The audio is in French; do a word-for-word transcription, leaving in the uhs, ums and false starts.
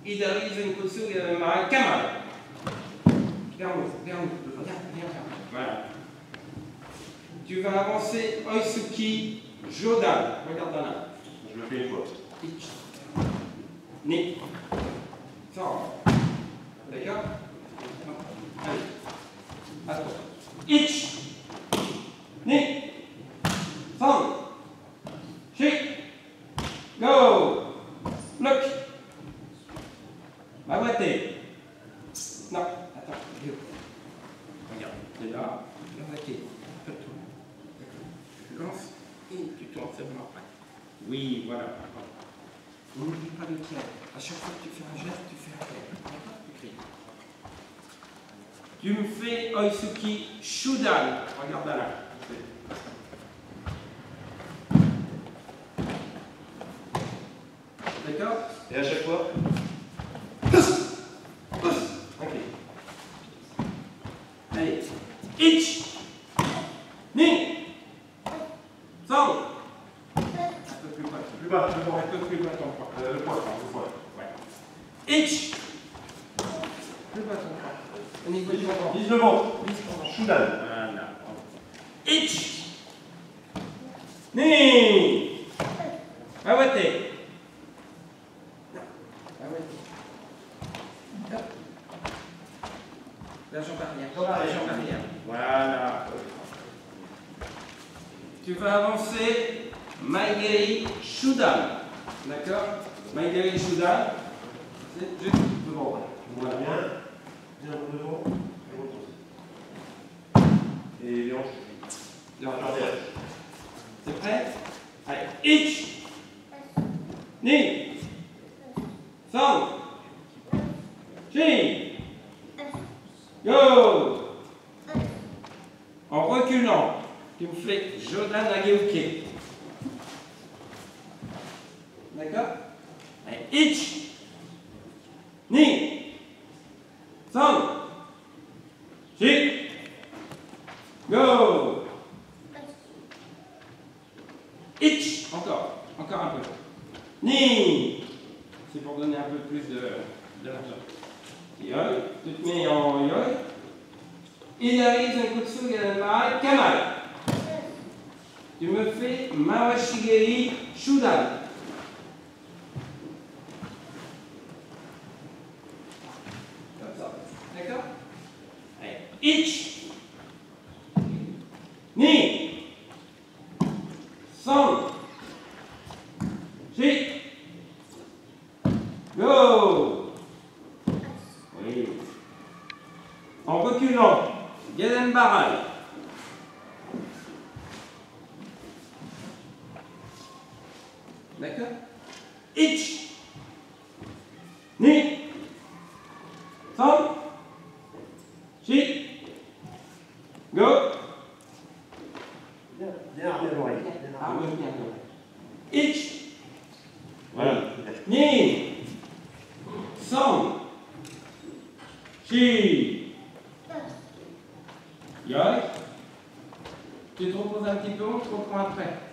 Ida riesen kusur ma kamal. Regarde-moi, regarde-moi, regarde, regarde. Voilà. Tu vas avancer Oisuki Jodan. Regarde là. Je le fais une fois. Ich. Ni. Sors. D'accord? Allez. Attends. Ich. Ni. Sors. Shake. Go. Bloc. Mawate. Non. Attends. Regarde. C'est là. Mawate. Tu lances et tu tournes seulement après. Oui, voilà. N'oublie pas le tiers. À chaque fois que tu fais un geste, tu fais un tiers. Tu cries. Tu me fais Oisuki Shudan. Regarde là. D'accord? Et à chaque fois? Ok. Allez. Ich. Ni. Song. Un peu plus bas. Plus bas, plus bas. Un peu plus bas ton poids. Euh, le poids, le poids. Ouais. Ich. Plus bas ton poids. Au niveau du ventre. Vise le ventre. Vise ton ventre. Shudan. Voilà. Ich. Ni. Awate. La jambe arrière. La jambe arrière. Voilà. Tu vas avancer Maigeri Shudan. D'accord? Maigeri Shudan. C'est juste devant. Voilà, bien. Bien devant. Et les hanches. Les hanches arrière. C'est prêt? Allez. Ich. Ni. Song. Chi. Go. En reculant, tu me fais Jodan Nageuke. D'accord? Allez. Ich. Ni. Song. Chi. Go. Ich. Encore. Encore un peu. Ni. C'est pour donner un peu plus de, de l'argent. Yoi. Tu te mets en yoi. Idari Zenkutsu Gadanmai Kamal. Tu me fais Mawashigeri Shudan. Comme ça. D'accord? Allez. Ich. Ni. Song. Chi. Go. Oui. En reculant. Gaden Baral. D'accord? Ich. Ni. Song. Chi. Go. Bien, bien, bien l'oreille. Ah oui, bien l'oreille. Ich. Voilà. Ni. Song. Chi. Yoi. Tu te reposes un petit peu, je reprends après.